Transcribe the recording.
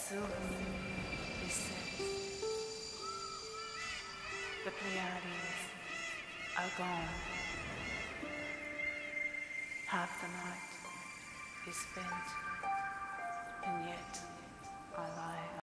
silver moon is set. The Pleiades are gone. Half the night is spent, and yet I lie